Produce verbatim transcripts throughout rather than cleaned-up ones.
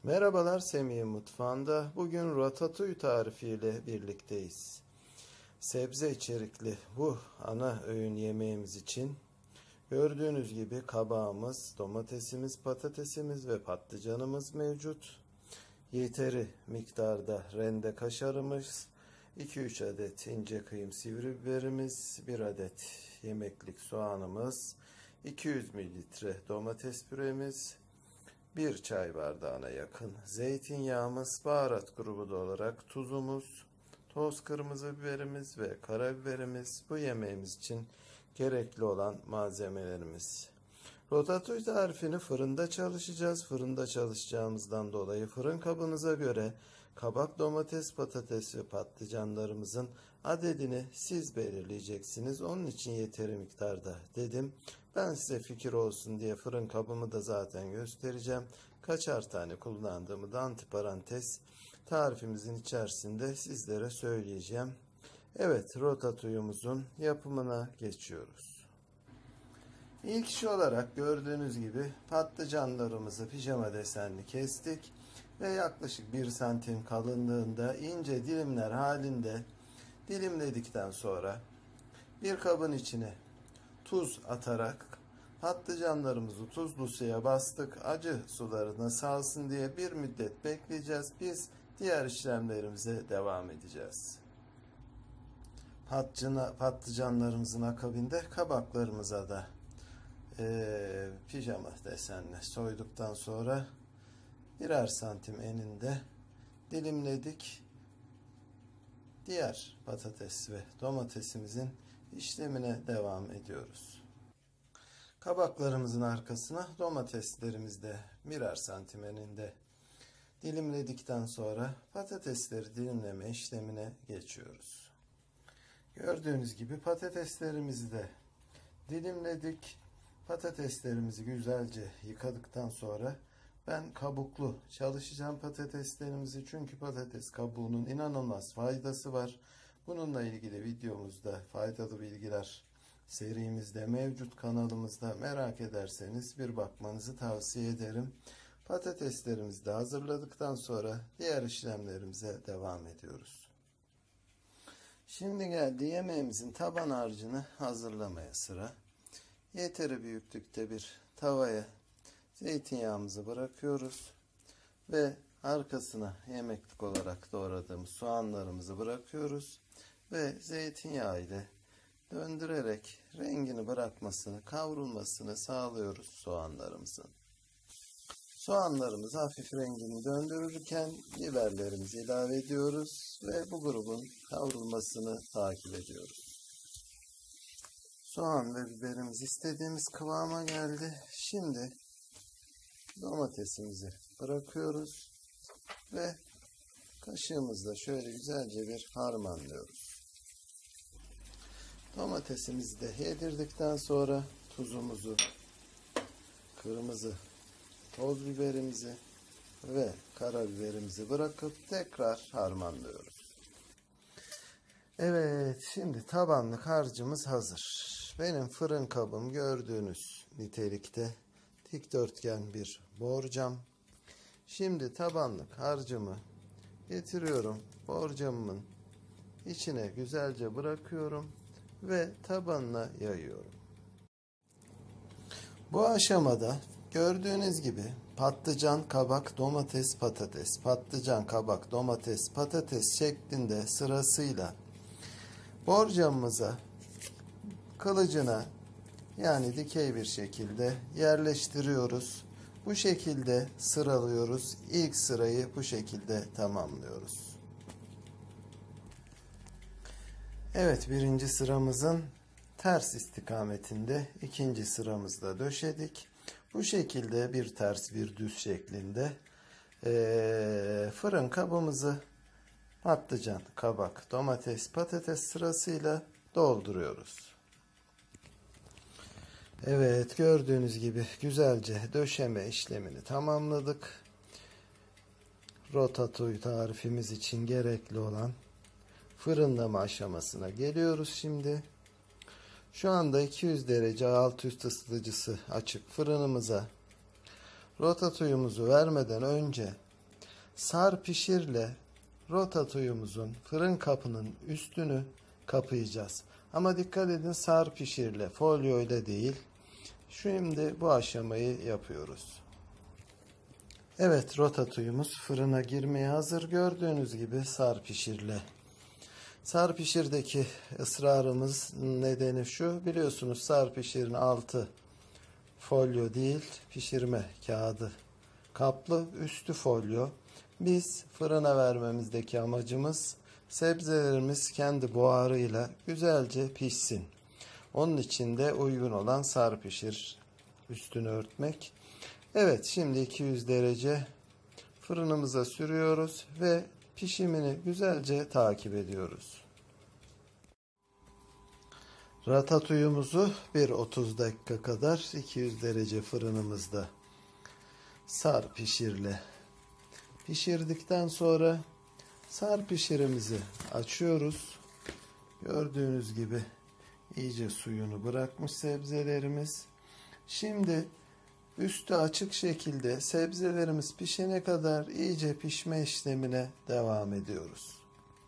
Merhabalar Semih Mutfağı'nda. Bugün ratatouille tarifiyle birlikteyiz. Sebze içerikli bu ana öğün yemeğimiz için gördüğünüz gibi kabağımız, domatesimiz, patatesimiz ve patlıcanımız mevcut. Yeteri miktarda rende kaşarımız, iki üç adet ince kıyım sivri biberimiz, bir adet yemeklik soğanımız, iki yüz mililitre domates püremiz, bir çay bardağına yakın zeytinyağımız, baharat grubu da olarak tuzumuz, toz kırmızı biberimiz ve karabiberimiz bu yemeğimiz için gerekli olan malzemelerimiz. Ratatouille tarifini fırında çalışacağız. Fırında çalışacağımızdan dolayı fırın kabınıza göre kabak, domates, patates ve patlıcanlarımızın adedini siz belirleyeceksiniz. Onun için yeteri miktarda dedim. Ben size fikir olsun diye fırın kabımı da zaten göstereceğim. Kaçar tane kullandığımı da antiparantez tarifimizin içerisinde sizlere söyleyeceğim. Evet, ratatouille'umuzun yapımına geçiyoruz. İlk iş olarak gördüğünüz gibi patlıcanlarımızı pijama desenli kestik ve yaklaşık bir santim kalınlığında ince dilimler halinde dilimledikten sonra bir kabın içine tuz atarak patlıcanlarımızı tuzlu suya bastık. Acı sularına salsın diye bir müddet bekleyeceğiz. Biz diğer işlemlerimize devam edeceğiz. Patlıcana, patlıcanlarımızın akabinde kabaklarımıza da e, pijama desenle soyduktan sonra birer santim eninde dilimledik. Diğer patates ve domatesimizin işlemine devam ediyoruz. Kabaklarımızın arkasına domateslerimizi de birer santim eninde dilimledikten sonra patatesleri dilimleme işlemine geçiyoruz. Gördüğünüz gibi patateslerimizi de dilimledik. Patateslerimizi güzelce yıkadıktan sonra ben kabuklu çalışacağım patateslerimizi, çünkü patates kabuğunun inanılmaz faydası var. Bununla ilgili videomuzda faydalı bilgiler serimizde mevcut kanalımızda, merak ederseniz bir bakmanızı tavsiye ederim. Patateslerimizi de hazırladıktan sonra diğer işlemlerimize devam ediyoruz. Şimdi geldi yemeğimizin taban harcını hazırlamaya sıra. Yeteri büyüklükte bir tavaya zeytinyağımızı bırakıyoruz ve arkasına yemeklik olarak doğradığımız soğanlarımızı bırakıyoruz ve zeytinyağı ile döndürerek rengini bırakmasını, kavrulmasını sağlıyoruz soğanlarımızın. Soğanlarımız hafif rengini döndürürken biberlerimizi ilave ediyoruz ve bu grubun kavrulmasını takip ediyoruz. Soğan ve biberimiz istediğimiz kıvama geldi. Şimdi domatesimizi bırakıyoruz ve kaşığımızla şöyle güzelce bir harmanlıyoruz. Domatesimizi de yedirdikten sonra tuzumuzu, kırmızı toz biberimizi ve karabiberimizi bırakıp tekrar harmanlıyoruz. Evet, şimdi tabanlık harcımız hazır. Benim fırın kabım gördüğünüz nitelikte dikdörtgen bir borcam. Şimdi tabanlık harcımı getiriyorum. Borcamımın içine güzelce bırakıyorum ve tabanına yayıyorum. Bu aşamada gördüğünüz gibi patlıcan, kabak, domates, patates, patlıcan, kabak, domates, patates şeklinde sırasıyla borcamımıza kılıcına, yani dikey bir şekilde yerleştiriyoruz. Bu şekilde sıralıyoruz. İlk sırayı bu şekilde tamamlıyoruz. Evet, birinci sıramızın ters istikametinde ikinci sıramızda döşedik. Bu şekilde bir ters bir düz şeklinde ee, fırın kabımızı patlıcan, kabak, domates, patates sırasıyla dolduruyoruz. Evet, gördüğünüz gibi güzelce döşeme işlemini tamamladık. Ratatouille tarifimiz için gerekli olan fırınlama aşamasına geliyoruz şimdi. Şu anda iki yüz derece alt üst ısıtıcısı açık fırınımıza ratatouille'umuzu vermeden önce Sar pişirle ratatouille'umuzun fırın kapının üstünü kapayacağız. Ama dikkat edin, sar pişirle, folyo ile değil. Şimdi bu aşamayı yapıyoruz. Evet, ratatouille'umuz fırına girmeye hazır. Gördüğünüz gibi sar pişirle. Sar pişirdeki ısrarımız nedeni şu. Biliyorsunuz sar pişirin altı folyo değil, pişirme kağıdı kaplı, üstü folyo. Biz fırına vermemizdeki amacımız sebzelerimiz kendi buharıyla güzelce pişsin. Onun için de uygun olan sar pişir üstünü örtmek. Evet, şimdi iki yüz derece fırınımıza sürüyoruz ve pişimini güzelce takip ediyoruz. Ratatouille'umuzu bir otuz dakika kadar iki yüz derece fırınımızda sar pişirle pişirdikten sonra sar pişirimizi açıyoruz. Gördüğünüz gibi iyice suyunu bırakmış sebzelerimiz. Şimdi üstü açık şekilde sebzelerimiz pişene kadar iyice pişme işlemine devam ediyoruz.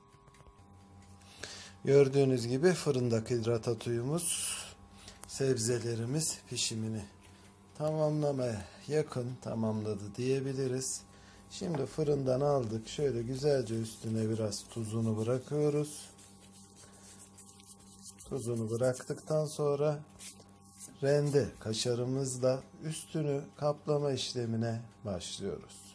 Gördüğünüz gibi fırındaki ratatouille'umuz, sebzelerimiz pişimini tamamlamaya yakın tamamladı diyebiliriz. Şimdi fırından aldık. Şöyle güzelce üstüne biraz tuzunu bırakıyoruz. Tuzunu bıraktıktan sonra rende kaşarımızla üstünü kaplama işlemine başlıyoruz.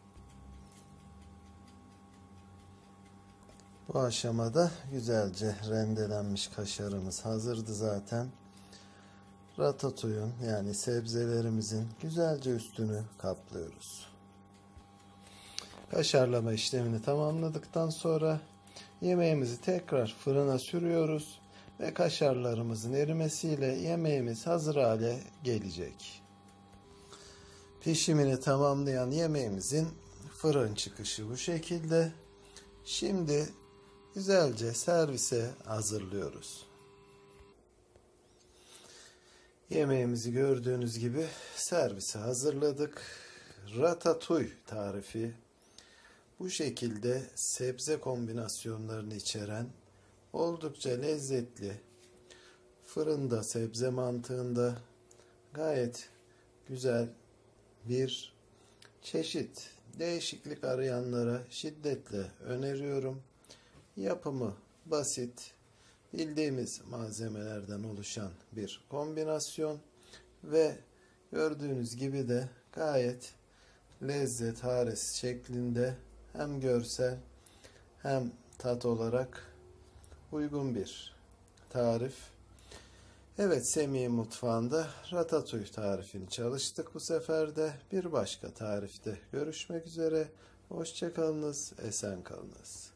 Bu aşamada güzelce rendelenmiş kaşarımız hazırdı zaten. Ratatouille'un yani sebzelerimizin güzelce üstünü kaplıyoruz. Kaşarlama işlemini tamamladıktan sonra yemeğimizi tekrar fırına sürüyoruz ve kaşarlarımızın erimesiyle yemeğimiz hazır hale gelecek. Pişimini tamamlayan yemeğimizin fırın çıkışı bu şekilde. Şimdi güzelce servise hazırlıyoruz. Yemeğimizi gördüğünüz gibi servise hazırladık. Ratatouille tarifi bu şekilde sebze kombinasyonlarını içeren oldukça lezzetli, fırında sebze mantığında gayet güzel bir çeşit. Değişiklik arayanlara şiddetle öneriyorum. Yapımı basit, bildiğimiz malzemelerden oluşan bir kombinasyon ve gördüğünüz gibi de gayet lezzet haresi şeklinde hem görsel hem tat olarak uygun bir tarif. Evet, Semih Mutfağı'nda ratatouille tarifini çalıştık bu sefer de. Bir başka tarifte görüşmek üzere. Hoşça kalınız, esen kalınız.